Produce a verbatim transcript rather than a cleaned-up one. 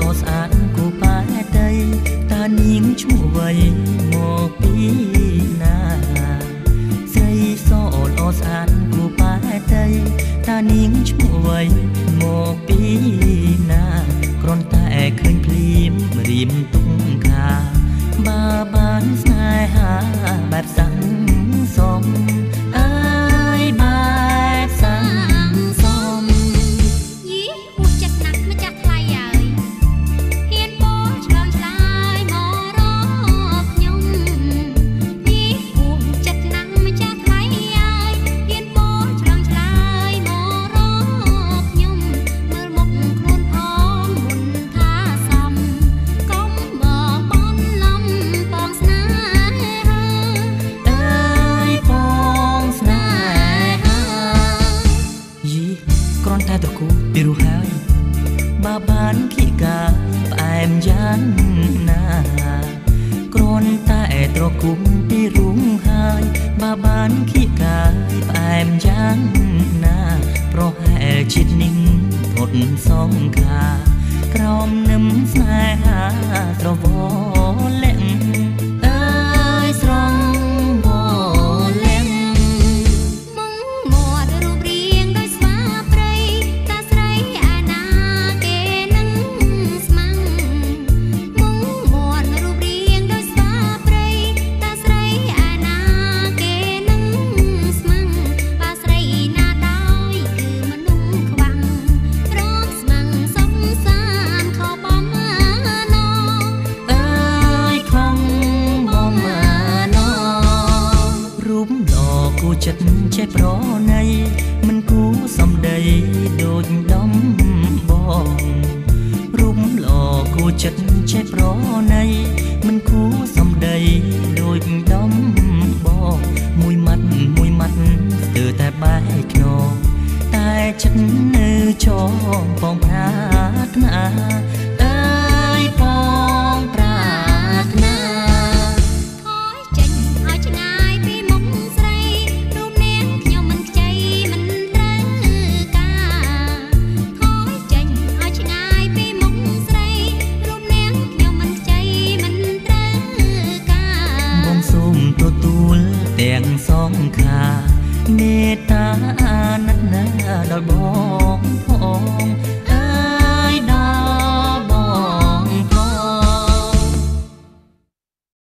ស្អាតគូប៉ែដីតានាងឈ្មោះអ្វីមកពីណាស្រីសល្អស្អាតគូប៉ែដីតានាងឈ្មោះអ្វីមកពីណាគ្រាន់តែឃើញភ្លាមរៀមទុកខាបើបានស្នេហាបែបសង្សំអើយបែបសង្សំយីហួចចិត្តណាស់ម្ចាស់ថ្លៃហើយហ៊ានបោះឆ្លងឆ្លើយមករកខ្ញុំយីហួចចិត្តណាស់ម្ចាស់ថ្លៃហើយហ៊ានបោះឆ្លងឆ្លើយមករកខ្ញុំមើលមុខខ្លួនផងមុនថាសំកុំមកបន់លំបងស្នេហាអើយបងស្នេហាយីគ្រាន់តែត្រគូពីរហើយបើបានគីកាផ្អែមយ៉ាងណាគ្រាន់តែត្រគូពីរូងហើយបើបានគីកាផ្អែមយ៉ាងណាប្រហែលជាតិនឹងផុតសងខាក្រោមនឹមស្នេហាស្រវលាក់អើយស្រងវលាក់មុងមាត់រូបរាងដោយស្វាព្រៃតាស្រីអាណាគេនឹងស្មាំងមុងមាត់រូបរាងដោយស្វាព្រៃតាស្រីអាណាគេនឹងស្មាំងបើស្រីណាដោយគឺមនុស្សខ្វាំងរងស្មាំងសុខសានខោបំណងអើយខំបំណងរូបល្អគូចិត្តចេះប្រណីមិនគូសំដីដូចដំបងរូបល្អគូចិត្តចេះប្រណីមិនគូសំដីដូចដំបងមួយម៉ាត់មួយម៉ាត់ស្ទើរតែបែកខ្នងតែចិត្តនៅចងបងប្រាថ្នាអើយបងប្រាថ្នាថយចេញឲ្យឆ្ងាយពីមុខស្រីរូបនាងខ្ញុំមិនខ្ចីមិនត្រូវការថយចេញឲ្យឆ្ងាយពីមុខស្រីរូបនាងខ្ញុំមិនខ្ចីមិនត្រូវការបងសូមទទួលទាំងសងខាមេត្តាអាណិតណាដល់បង